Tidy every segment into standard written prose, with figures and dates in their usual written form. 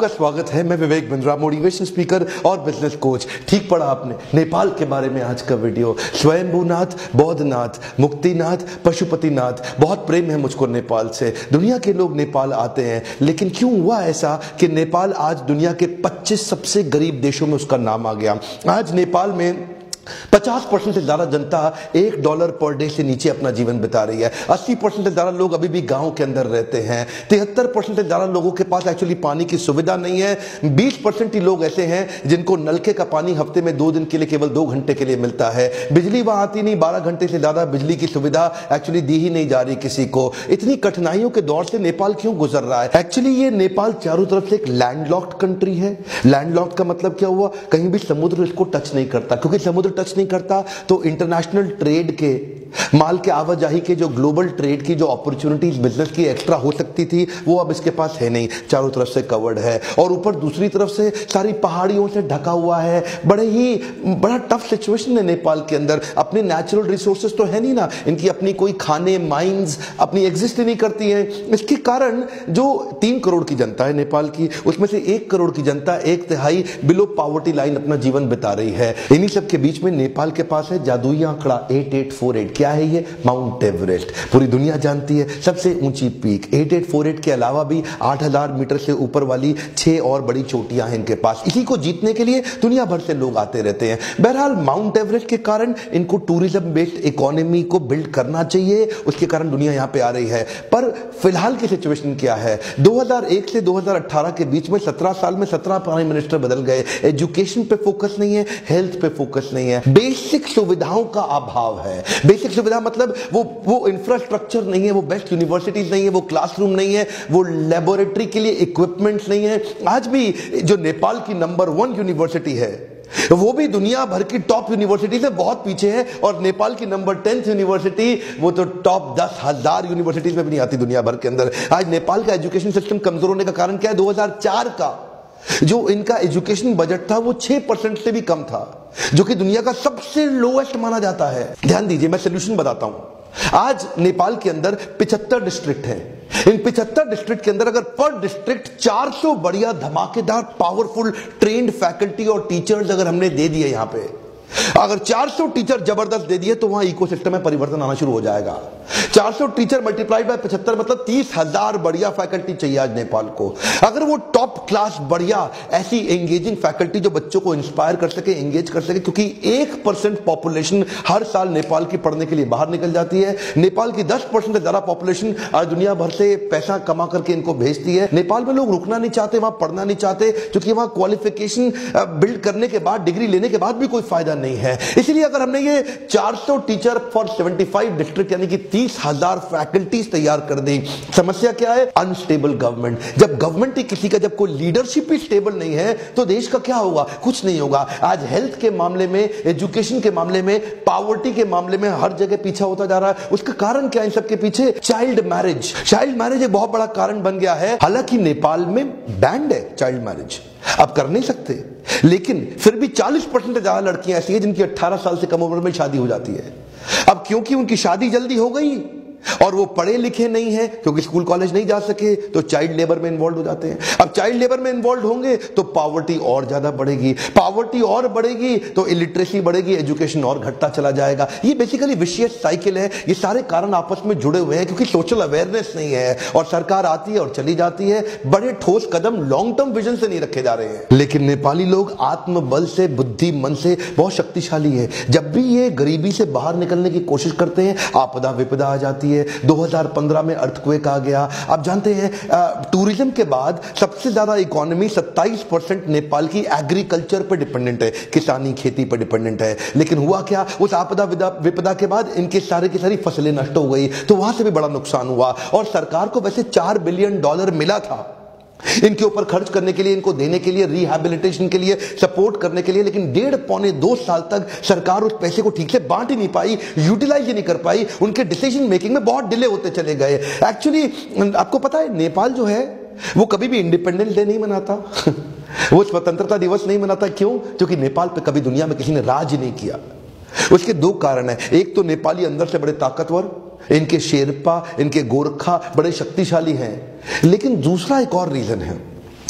आपका स्वागत है। मैं विवेक बिंद्रा, मोटिवेशन स्पीकर और बिजनेस कोच। ठीक पढ़ा आपने, नेपाल के बारे में आज का वीडियो। स्वयंभूनाथ, बौद्धनाथ, मुक्तिनाथ, पशुपतिनाथ। बहुत प्रेम है मुझको नेपाल से। दुनिया के लोग नेपाल आते हैं, लेकिन क्यों हुआ ऐसा कि नेपाल आज दुनिया के 25 सबसे गरीब देशों में उसका नाम आ गया। आज नेपाल में 50% से ज्यादा जनता $1 पर डे से नीचे अपना जीवन बिता रही है। 80% से ज्यादा लोग अभी भी गांव के अंदर रहते हैं। 73% से ज्यादा लोगों के पास एक्चुअली पानी की सुविधा नहीं है। 20% ही लोग ऐसे हैं जिनको नलके का पानी हफ्ते में 2 दिन के लिए केवल 2 घंटे के लिए मिलता है। बिजली वहां आती नहीं, 12 घंटे से ज्यादा बिजली की सुविधा एक्चुअली दी ही नहीं जा रही किसी को। इतनी कठिनाइयों के दौर से नेपाल क्यों गुजर रहा है? एक्चुअली ये नेपाल चारों तरफ से एक लैंडलॉक्ड कंट्री है। लैंडलॉक्ड का मतलब क्या हुआ? कहीं भी समुद्र इसको टच नहीं करता, क्योंकि समुद्र टच नहीं करता तो इंटरनेशनल ट्रेड के, माल के आवाजाही के, जो ग्लोबल ट्रेड की जो अपॉर्चुनिटीज बिजनेस की एक्स्ट्रा हो सकती थी, वो अब इसके पास है नहीं। चारों तरफ से कवर्ड है और ऊपर दूसरी तरफ से सारी पहाड़ियों से ढका हुआ है। बड़ा टफ सिचुएशन है नेपाल के अंदर। अपने नेचुरल रिसोर्सेज तो है नहीं ना, इनकी अपनी कोई खाने, माइंस अपनी एग्जिस्ट नहीं करती है। इसके कारण जो 3 करोड़ की जनता है नेपाल की, उसमें से 1 करोड़ की जनता 1/3 बिलो पॉवर्टी लाइन अपना जीवन बिता रही है। इन्हीं सब के बीच में नेपाल के पास है जादुई आंकड़ा 8848। क्या है ये? Mount Everest. पूरी दुनिया जानती है सबसे ऊंची पीक। 8848 के अलावा भी 8000 मीटर से ऊपर वाली 6 और बड़ी चोटियां हैं इनके पास। इसी को जीतने के लिए दुनिया भर से लोग आते रहते हैं। बहरहाल माउंट एवरेस्ट के कारण इनको टूरिज्म बेस्ड इकोनॉमी को बिल्ड करना चाहिए, उसके कारण दुनिया यहां पे आ रही है। पर फिलहाल की सिचुएशन क्या है? 2001 से 2018 के बीच में 17 साल में 17 प्राइम मिनिस्टर बदल गए। एजुकेशन पे फोकस नहीं है, हेल्थ पे फोकस नहीं है, बेसिक सुविधाओं का अभाव है। बेसिक सुविधा मतलब वो इंफ्रास्ट्रक्चर नहीं है, वो बेस्ट यूनिवर्सिटीज नहीं है, वो क्लासरूम नहीं है, वो लेबोरेटरी के लिए इक्विपमेंट्स नहीं है। आज भी जो नेपाल की नंबर 1 यूनिवर्सिटी है, वो भी दुनिया भर की टॉप यूनिवर्सिटी से बहुत पीछे है। और नेपाल की नंबर 10 यूनिवर्सिटी, वो तो टॉप 10,000 यूनिवर्सिटीज में भी नहीं आती दुनिया भर के अंदर। आज नेपाल का एजुकेशन सिस्टम कमजोर होने का कारण क्या है? 2004 का जो इनका एजुकेशन बजट था वो 6% से भी कम था, जो कि दुनिया का सबसे लोएस्ट माना जाता है। ध्यान दीजिए, मैं सोल्यूशन बताता हूं। आज नेपाल के अंदर 75 डिस्ट्रिक्ट हैं। इन 75 डिस्ट्रिक्ट के अंदर अगर पर डिस्ट्रिक्ट 400 बढ़िया धमाकेदार पावरफुल ट्रेन्ड फैकल्टी और टीचर्स अगर हमने दे दिए, यहां पे अगर 400 टीचर जबरदस्त दे दिए, तो वहां इकोसिस्टम में परिवर्तन आना शुरू हो जाएगा। 400 टीचर मल्टीप्लाइड बाय 75 मतलब 30,000 बढ़िया फैकल्टी चाहिए आज नेपाल को। अगर वो टॉप क्लास बढ़िया ऐसी एंगेजिंग फैकल्टी जो बच्चों को इंस्पायर कर सके, एंगेज कर सके, क्योंकि 1% पॉपुलेशन हर साल नेपाल की पढ़ने के लिए बाहर निकल जाती है। नेपाल की 10% से ज्यादा पॉपुलेशन आज दुनिया भर से पैसा कमा करके इनको भेजती है। नेपाल में लोग रुकना नहीं चाहते, वहां पढ़ना नहीं चाहते, क्योंकि वहां क्वालिफिकेशन बिल्ड करने के बाद, डिग्री लेने के बाद भी कोई फायदा नहीं है। इसलिए अगर हमने ये 400 टीचर फॉर 75 डिस्ट्रिक्ट यानी कि 30,000 फैकल्टीज तैयार कर दी। समस्या क्या है? Unstable government. जब गवर्नमेंट ही किसी का, जब कोई लीडरशिप ही स्टेबल नहीं है, तो देश का क्या होगा? कुछ नहीं होगा। आज हेल्थ के मामले में, एजुकेशन के मामले में, पावर्टी के मामले में हर जगह पीछा होता जा रहा है। उसका कारण क्या है? इन सबके पीछे चाइल्ड मैरिज। चाइल्ड मैरिज एक बहुत बड़ा कारण बन गया है। हालांकि नेपाल में बैंड है चाइल्ड मैरिज, अब कर नहीं सकते, लेकिन फिर भी 40% से ज्यादा लड़कियां ऐसी हैं जिनकी 18 साल से कम उम्र में शादी हो जाती है। अब क्योंकि उनकी शादी जल्दी हो गई और वो पढ़े लिखे नहीं है, क्योंकि स्कूल कॉलेज नहीं जा सके, तो चाइल्ड लेबर में इन्वॉल्व हो जाते हैं। अब चाइल्ड लेबर में इन्वॉल्व होंगे तो पावर्टी और ज्यादा बढ़ेगी, पावर्टी और बढ़ेगी तो इलिटरेसी बढ़ेगी, एजुकेशन और घटता चला जाएगा। ये बेसिकली विशियस साइकिल है। ये सारे कारण आपस में जुड़े हुए हैं, क्योंकि सोशल अवेयरनेस नहीं है और सरकार आती है और चली जाती है। बड़े ठोस कदम लॉन्ग टर्म विजन से नहीं रखे जा रहे हैं। लेकिन नेपाली लोग आत्मबल से, बुद्धि मन से बहुत शक्तिशाली है। जब भी ये गरीबी से बाहर निकलने की कोशिश करते हैं, आपदा विपदा आ जाती है। 2015 में अर्थक्वेक आ गया। आप जानते हैं टूरिज्म के बाद सबसे ज्यादा इकोनॉमी 27% नेपाल की एग्रीकल्चर पर डिपेंडेंट है, किसानी खेती पर डिपेंडेंट है। लेकिन हुआ क्या? उस आपदा विपदा के बाद इनके सारे की सारी फसलें नष्ट हो गई, तो वहां से भी बड़ा नुकसान हुआ। और सरकार को वैसे $4 बिलियन मिला था इनके ऊपर खर्च करने के लिए, इनको देने के लिए, रिहैबिलिटेशन के लिए, सपोर्ट करने के लिए, लेकिन 1.5-2 साल तक सरकार उस पैसे को ठीक से बांट ही नहीं पाई, यूटिलाइज ही नहीं कर पाई। उनके डिसीजन मेकिंग में बहुत डिले होते चले गए। एक्चुअली आपको पता है, नेपाल जो है वो कभी भी इंडिपेंडेंस डे नहीं मनाता वो स्वतंत्रता दिवस नहीं मनाता। क्यों? क्योंकि नेपाल पे कभी दुनिया में किसी ने राज नहीं किया। उसके 2 कारण है। एक तो नेपाली अंदर से बड़े ताकतवर, इनके शेरपा, इनके गोरखा बड़े शक्तिशाली हैं। लेकिन दूसरा एक और रीजन है,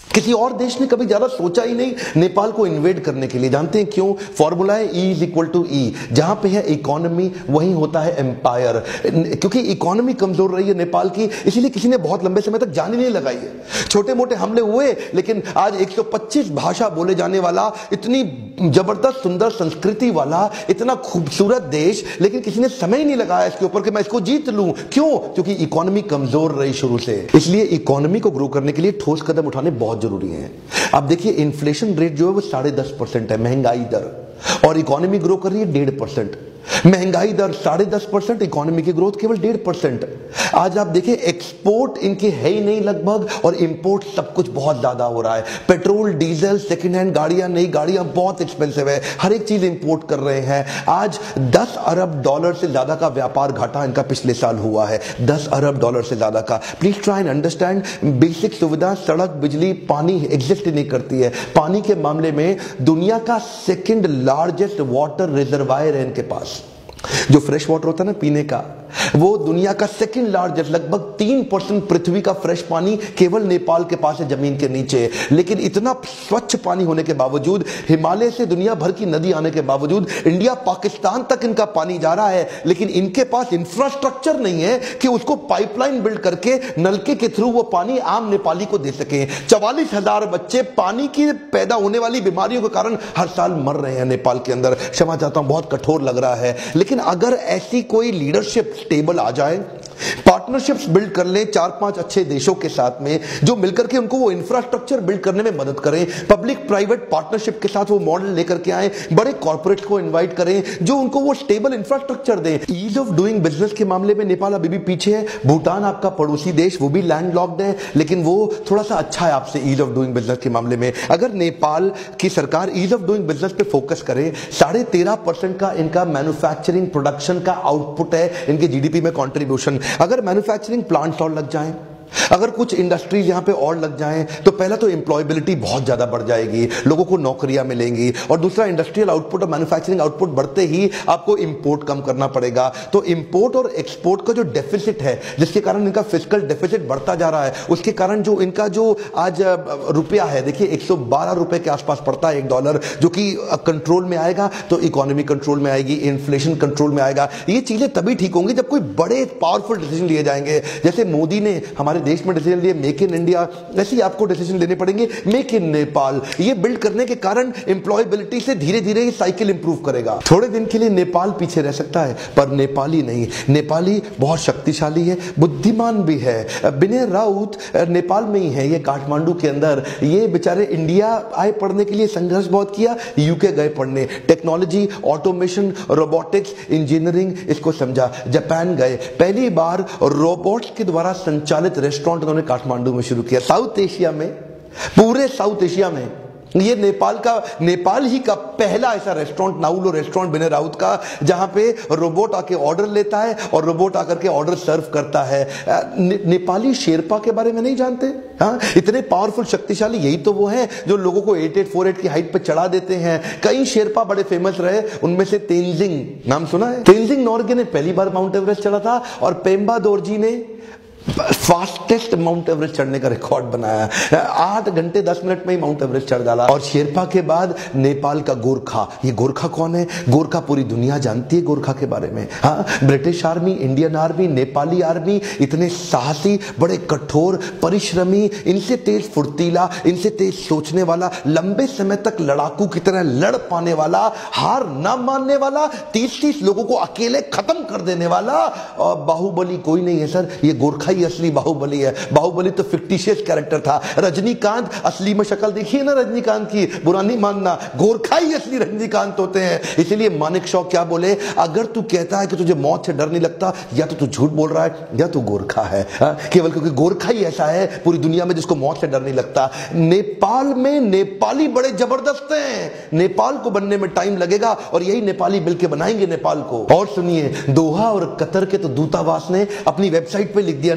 किसी और देश ने कभी ज्यादा सोचा ही नहीं नेपाल को इन्वेड करने के लिए। जानते हैं क्यों? फॉर्मूला है E is equal to E. जहां पे है इकोनॉमी वहीं होता है एम्पायर। क्योंकि इकोनॉमी कमजोर रही है नेपाल की, इसीलिए किसी ने बहुत लंबे समय तक जान ही नहीं लगाई है। छोटे मोटे हमले हुए, लेकिन आज 125 भाषा बोले जाने वाला, इतनी जबरदस्त सुंदर संस्कृति वाला, इतना खूबसूरत देश, लेकिन किसी ने समय ही नहीं लगाया इसके ऊपर कि मैं इसको जीत लूं। क्यों? क्योंकि इकोनॉमी कमजोर रही शुरू से। इसलिए इकोनॉमी को ग्रो करने के लिए ठोस कदम उठाने बहुत जरूरी है। अब देखिए इन्फ्लेशन रेट जो है वो 10.5% है, महंगाई दर, और इकोनॉमी ग्रो कर रही है 1.5%। महंगाई दर 10.5%, इकोनॉमी की ग्रोथ केवल 1.5%। आज आप देखें एक्सपोर्ट इनके है ही नहीं लगभग, और इंपोर्ट सब कुछ बहुत ज्यादा हो रहा है। पेट्रोल, डीजल, सेकंड हैंड गाड़ियां, नई गाड़ियां बहुत एक्सपेंसिव है, हर एक चीज इंपोर्ट कर रहे हैं। आज 10 अरब डॉलर से ज्यादा का व्यापार घाटा इनका पिछले साल हुआ है, 10 अरब डॉलर से ज्यादा का। Please try and understand, basic सुविधा सड़क, बिजली, पानी एग्जिस्ट नहीं करती है। पानी के मामले में दुनिया का सेकंड लार्जेस्ट वाटर रिजर्वायर है इनके पास। जो फ्रेश वाटर होता है ना पीने का, वो दुनिया का सेकंड लार्जेस्ट, लगभग 3% पृथ्वी का फ्रेश पानी केवल नेपाल के पास है, जमीन के नीचे। लेकिन इतना स्वच्छ पानी होने के बावजूद, हिमालय से दुनिया भर की नदी आने के बावजूद, इंडिया पाकिस्तान तक इनका पानी जा रहा है, लेकिन इनके पास इंफ्रास्ट्रक्चर नहीं है कि उसको पाइपलाइन बिल्ड करके नलके के थ्रू वो पानी आम नेपाली को दे सके। 44,000 बच्चे पानी की पैदा होने वाली बीमारियों के कारण हर साल मर रहे हैं नेपाल के अंदर। क्षमा चाहता हूं, बहुत कठोर लग रहा है, लेकिन अगर ऐसी कोई लीडरशिप स्टेबल आ जाए, पार्टनरशिप्स बिल्ड कर ले 4-5 अच्छे देशों के साथ में, जो मिलकर के उनको वो इंफ्रास्ट्रक्चर बिल्ड करने में मदद करें, पब्लिक प्राइवेट पार्टनरशिप के साथ वो मॉडल लेकर के आए, बड़े कॉर्पोरेट्स को इनवाइट करें जो उनको वो स्टेबल इंफ्रास्ट्रक्चर दें। ईज ऑफ डूइंग बिजनेस के मामले में नेपाल अभी भी पीछे है। भूटान आपका पड़ोसी देश, वो भी लैंडलॉक्ड है, लेकिन वो थोड़ा सा अच्छा है आपसे ईज ऑफ डूइंग बिजनेस के मामले में। अगर नेपाल की सरकार ईज ऑफ डूइंग बिजनेस पे फोकस करे, 13.5% का इनका मैन्युफैक्चरिंग प्रोडक्शन का आउटपुट है इनके जीडीपी में कंट्रीब्यूशन। अगर मैन्युफैक्चरिंग प्लांट्स और लग जाएं, अगर कुछ इंडस्ट्रीज यहां पे और लग जाएं, तो पहला तो एम्प्लॉयबिलिटी बहुत ज्यादा बढ़ जाएगी, लोगों को नौकरियां मिलेंगी, और दूसरा इंडस्ट्रियल आउटपुट और मैन्युफैक्चरिंग आउटपुट बढ़ते ही आपको इंपोर्ट कम करना पड़ेगा। तो इंपोर्ट और एक्सपोर्ट का जो डेफिसिट है, जिसके कारण इनका फिस्कल डेफिसिट बढ़ता जा रहा है, उसके कारण जो इनका जो आज रुपया है, देखिए 112 रुपए के आसपास पड़ता है $1, जो कि कंट्रोल में आएगा तो इकोनॉमी कंट्रोल में आएगी, इन्फ्लेशन कंट्रोल में आएगा। ये चीजें तभी ठीक होंगी जब कोई बड़े पावरफुल डिसीजन लिए जाएंगे। जैसे मोदी ने हमारे देश में डिसीजन लिए मेक इन इंडिया, ऐसे ही आपको डिसीजन लेने पड़ेंगे मेक इन नेपाल। ये बिल्ड करने के कारण एम्प्लॉयबिलिटी से धीरे धीरे ये साइकिल इंप्रूव करेगा। थोड़े दिन के लिए नेपाल पीछे रह सकता है, पर नेपाली नहीं। नेपाली बहुत शक्तिशाली है, बुद्धिमान भी है। विनय राउत नेपाल में ही है, ये काठमांडू के अंदर। ये बेचारे इंडिया आए पढ़ने के लिए, संघर्ष बहुत किया, यूके गए पढ़ने, टेक्नोलॉजी, ऑटोमेशन, रोबोटिक्स, इंजीनियरिंग इसको समझा। जापान गए, पहली बार रोबोट्स के द्वारा संचालित रेस्टोरेंट उन्होंने काठमांडू में शुरू किया। साउथ एशिया में, पूरे साउथ एशिया में ये नेपाल ही का पहला ऐसा रेस्टोरेंट, नाउलो रेस्टोरेंट विनय राउत का, जहां पे रोबोट आके ऑर्डर लेता है और रोबोट आकर के ऑर्डर सर्व करता है। नेपाली शेरपा के बारे में नहीं जानते? हाँ, इतने पावरफुल शक्तिशाली, यही तो वो हैं जो लोगों को 8848 की हाइट पे चढ़ा देते हैं। कई शेरपा बड़े फेमस रहे, उनमें से तेंजिंग नाम सुना है? तेंजिंग नोर्गे ने पहली बार माउंट एवरेस्ट चढ़ा था, और पेम्बा दोरजी ने फास्टेस्ट माउंट एवरेस्ट चढ़ने का रिकॉर्ड बनाया। 8 घंटे 10 मिनट में ही माउंट एवरेस्ट चढ़ डाला। और शेरपा के बाद नेपाल का गोरखा। ये गोरखा कौन है? गोरखा पूरी दुनिया जानती है गोरखा के बारे में। हाँ, British army, Indian army, Nepali army, इतने साहसी, बड़े कठोर, परिश्रमी, इनसे तेज फुर्तीला, इनसे तेज सोचने वाला, लंबे समय तक लड़ाकू की तरह लड़ पाने वाला, हार ना मानने वाला, 30-30 लोगों को अकेले खत्म कर देने वाला। और बाहुबली कोई नहीं है सर, ये गोरखा ही असली बाहुबली है। बाहुबली तो फिक्टिशियस कैरेक्टर था। रजनीकांत असली में शक्ल देखिए ना रजनीकांत की, बुरा नहीं मानना, गोरखा ही असली रजनीकांत होते हैं। इसलिए मानिक शॉ क्या बोले, अगर तू कहता है कि तुझे मौत से डर नहीं लगता, या तो तू झूठ बोल रहा है या तू गोरखा है। केवल क्योंकि गोरखा ही ऐसा है पूरी दुनिया में जिसको मौत से डर नहीं लगता। नेपाल में नेपाली बड़े जबरदस्त हैं। नेपाल को बनने में टाइम लगेगा, और यही नेपाली मिलकर बनाएंगे नेपाल को। और सुनिए, दोहा और कतर के तो दूतावास ने अपनी वेबसाइट पे लिख दिया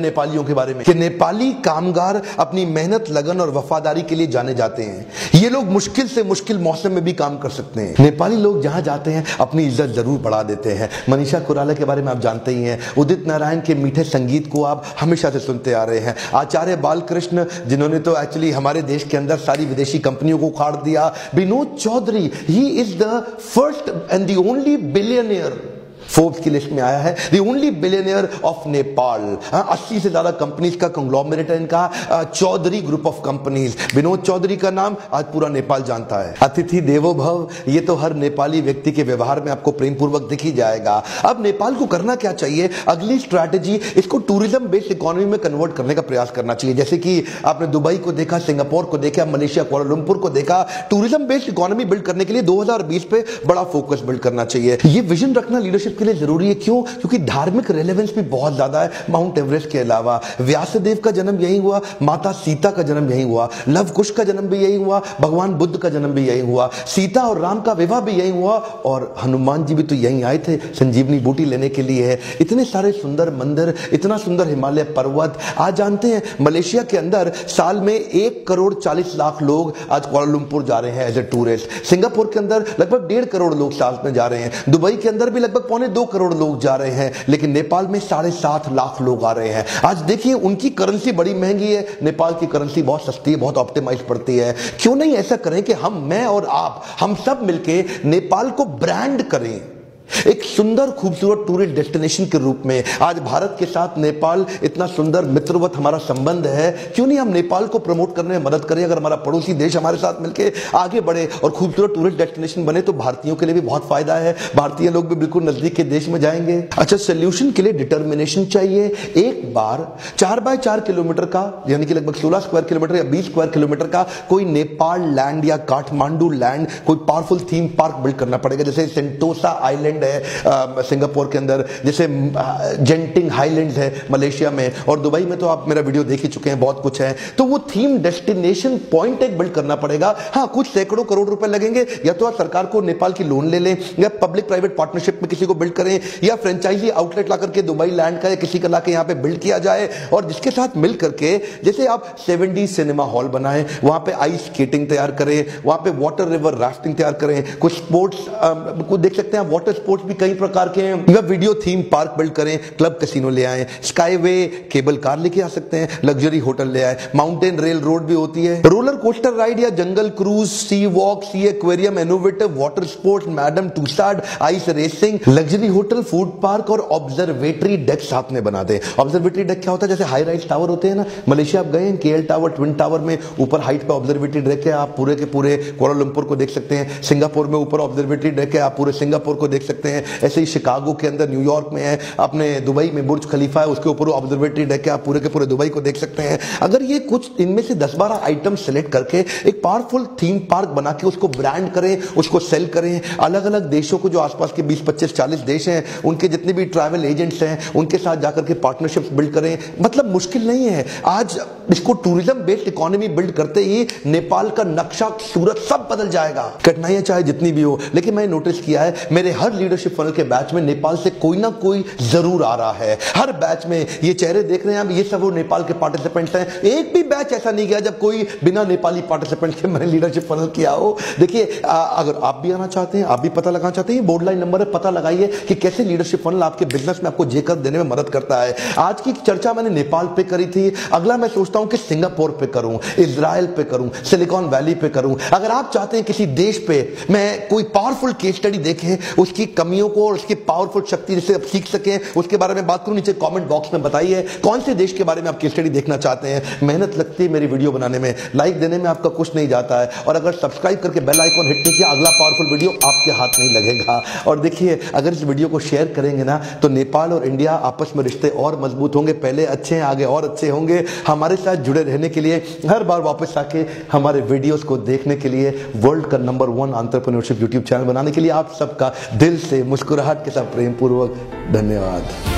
नेपालियों के बारे में कि नेपाली कामगार अपनी मेहनत, लगन और वफादारी के लिए जाने जाते हैं। ये लोग मुश्किल से मुश्किल मौसम में भी काम कर सकते हैं। नेपाली लोग जहां जाते हैं अपनी इज्जत जरूर बढ़ा देते हैं। मनीषा कोइराला के बारे में आप जानते ही हैं। उदित नारायण के मीठे संगीत को आप हमेशा से सुनते आ रहे हैं। आचार्य बालकृष्ण, जिन्होंने तो एक्चुअली हमारे देश के अंदर सारी विदेशी कंपनियों को उखाड़ दिया। Vinod Chaudhary, he is the first and the only billionaire, Forbes की लिस्ट में आया है, the only billionaire of Nepal. 80 से ज्यादा कंपनीज का कंग्लोमरेट है इनका, Chaudhary group of companies. Vinod Chaudhary का नाम आज पूरा नेपाल जानता है। अतिथि देवो भव, ये तो हर नेपाली व्यक्ति के व्यवहार में आपको प्रेम पूर्वक दिख ही जाएगा। अब नेपाल को करना क्या चाहिए? अगली स्ट्रैटेजी, इसको टूरिज्म बेस्ड इकोनॉमी में कन्वर्ट करने का प्रयास करना चाहिए। जैसे कि आपने दुबई को देखा, सिंगापुर को देखा, मलेशिया कुआलालंपुर को देखा। टूरिज्म बेस्ड इकोनॉमी बिल्ड करने के लिए 2020 पे बड़ा फोकस बिल्ड करना चाहिए। ये विजन रखना लीडरशिप के लिए जरूरी है। क्यों? क्योंकि धार्मिक रेलेवेंस भी बहुत ज्यादा है। माउंट एवरेस्ट के अलावा व्यासदेव का जन्म यही हुआ, माता सीता का जन्म यही हुआ, लव कुश का जन्म भी यही हुआ, भगवान बुद्ध का जन्म भी यही हुआ, सीता और राम का विवाह भी यही हुआ, और हनुमान जी भी तो यही आए थे संजीवनी बूटी लेने के लिए। इतने सारे सुंदर मंदिर, इतना सुंदर हिमालय पर्वत। आज जानते हैं मलेशिया के अंदर साल में 1,40,00,000 लोग आज कुआलालंपुर जा रहे हैं एज ए टूरिस्ट। सिंगापुर के अंदर लगभग 1.5 करोड़ लोग साल में जा रहे हैं। दुबई के अंदर भी लगभग 2.25 करोड़ लोग जा रहे हैं। लेकिन नेपाल में 7.5 लाख लोग आ रहे हैं। आज देखिए उनकी करेंसी बड़ी महंगी है, नेपाल की करेंसी बहुत सस्ती है, बहुत ऑप्टिमाइज पड़ती है। क्यों नहीं ऐसा करें कि मैं और आप, हम सब मिलके नेपाल को ब्रांड करें एक सुंदर खूबसूरत टूरिस्ट डेस्टिनेशन के रूप में। आज भारत के साथ नेपाल इतना सुंदर मित्रवत हमारा संबंध है, क्यों नहीं हम नेपाल को प्रमोट करने में मदद करें? अगर हमारा पड़ोसी देश हमारे साथ मिलकर आगे बढ़े और खूबसूरत टूरिस्ट डेस्टिनेशन बने तो भारतीयों के लिए भी बहुत फायदा है। भारतीय लोग भी बिल्कुल नजदीक के देश में जाएंगे। अच्छा, सोल्यूशन के लिए डिटर्मिनेशन चाहिए। एक बार 4x4 किलोमीटर का, यानी कि लगभग 16 स्क्वायर किलोमीटर या 20 स्क्वायर किलोमीटर का कोई नेपाल लैंड या काठमांडू लैंड, कोई पावरफुल थीम पार्क बिल्ड करना पड़ेगा। जैसे सेंटोसा आइलैंड है सिंगापुर के अंदर, जैसे जेंटिंग हाईलैंड्स है मलेशिया में, और दुबई में तो आप मेरा वीडियो देख ही चुके हैं, बहुत कुछ है। तो वो थीम डेस्टिनेशन पॉइंट एक बिल्ड करना पड़ेगा। हाँ, कुछ सैकड़ों करोड़ रुपए लगेंगे। या तो आप सरकार को नेपाल की लोन ले लें, या पब्लिक प्राइवेट पार्टनरशिप में किसी को बिल्ड करें, या फ्रेंचाइजी आउटलेट ला करके दुबई लैंड का या किसी का लाके यहां पे बिल्ड किया जाए। और जिसके साथ मिल करके जैसे आप 70 सिनेमा हॉल बनाएं, वहां पे आइस स्केटिंग तैयार करें, वहां पे वाटर रिवर राफ्टिंग तैयार करें, कुछ स्पोर्ट्स को देख सकते हैं, वाटर स्पोर्ट्स भी कई प्रकार के हैं। या वीडियो थीम पार्क बिल्ड करें, क्लब कैसीनो ले आए, स्काईवे केबल कार लेके आ सकते हैं, लग्जरी होटल ले आए, माउंटेन रेल रोड भी होती है, रोलर कोस्टर राइड या jungle cruise, sea walk, sea aquarium, innovative water sports, Madame Tussauds, ice racing, luxury hotel, food park और ऑब्जर्वेटरी डेक साथ में बना दे। ऑब्जर्वेटरी डेक क्या होता है? जैसे हाई राइज टावर होते हैं ना, मलेशिया आप गए हैं, केएल टावर, ट्विन टावर में ऊपर हाइट पे ऑब्जर्वेटरी डेक है, आप पूरे के पूरे कुआलालंपुर को देख सकते हैं। सिंगापुर में ऊपर ऑब्जर्वेटरी डेक है, आप पूरे सिंगापुर को देख सकते हैं। ऐसे ही शिकागो के अंदर, न्यूयॉर्क में है, अपने दुबई में बुर्ज खलीफा है, उसके ऊपर ऑब्जर्वेटरी डेक है, आप पूरे के पूरे दुबई को देख सकते हैं। अगर ये कुछ इनमें से 10-12 आइटम सेलेक्ट करके एक पावरफुल थीम पार्क बना के उसको ब्रांड करें, उसको सेल करें, अलग अलग देशों को, जो आसपास के 20, 25, 40 देश हैं, उनके जितने भी ट्रैवल एजेंट्स हैं, उनके साथ जाकर के पार्टनरशिप्स बिल्ड करें। मतलब मुश्किल नहीं है। आज इसको टूरिज्म बेस्ड इकोनॉमी बिल्ड करते ही नेपाल का नक्शा, सूरत सब बदल जाएगा। कठिनाइयां चाहे जितनी भी हो, लेकिन मैंने नोटिस किया है मेरे हर लीडरशिप फनल के बैच में नेपाल से कोई ना कोई जरूर आ रहा है। हर बैच में ये चेहरे देख रहे हैं आप, ये सब वो नेपाल के पार्टिसिपेंट्स हैं। एक भी बैच ऐसा नहीं गया जब कोई बिना नेपाली पार्टिसिपेंट्स के मैंने लीडरशिप फनल किया हो। देखिए, अगर आप भी आना चाहते हैं, आप भी पता लगाना चाहते हैं, बोर्ड लाइन नंबर है, पता लगाइए कि कैसे लीडरशिप फनल आपके बिजनेस में आपको जेकर देने में मदद करता है। आज की चर्चा मैंने नेपाल पे करी थी, अगला मैं सोचता हूं कि सिंगापुर पे करूं, इजराइल पे करूं, सिलिकॉन वैली पे करूं। अगर आप चाहते हैं किसी देश पे मैं कोई पावरफुल केस स्टडी देखें, उसकी कमियों को और उसकी पावरफुल शक्ति जिसे आप सीख सकें, उसके बारे में बात करूं, नीचे कमेंट बॉक्स में बताइए कौन से देश के बारे में आप केस स्टडी देखना चाहते हैं। मेहनत लगती है मेरी वीडियो बनाने में, लाइक देने में आपका कुछ नहीं जाता है, और अगर सब्सक्राइब करके बेल आइकन हिट नहीं किया, अगला पावरफुल वीडियो आपके हाथ नहीं लगेगा। और देखिए, अगर इस वीडियो को शेयर करेंगे ना, तो नेपाल और इंडिया आपस में रिश्ते और मजबूत होंगे। पहले अच्छे हैं, आगे और अच्छे होंगे। हमारे साथ जुड़े रहने के लिए, हर बार वापस आके हमारे वीडियोस को देखने के लिए, वर्ल्ड का नंबर 1 एंटरप्रेन्योरशिप यूट्यूब चैनल बनाने के लिए आप सबका दिल से मुस्कुराहट के साथ प्रेम पूर्वक धन्यवाद।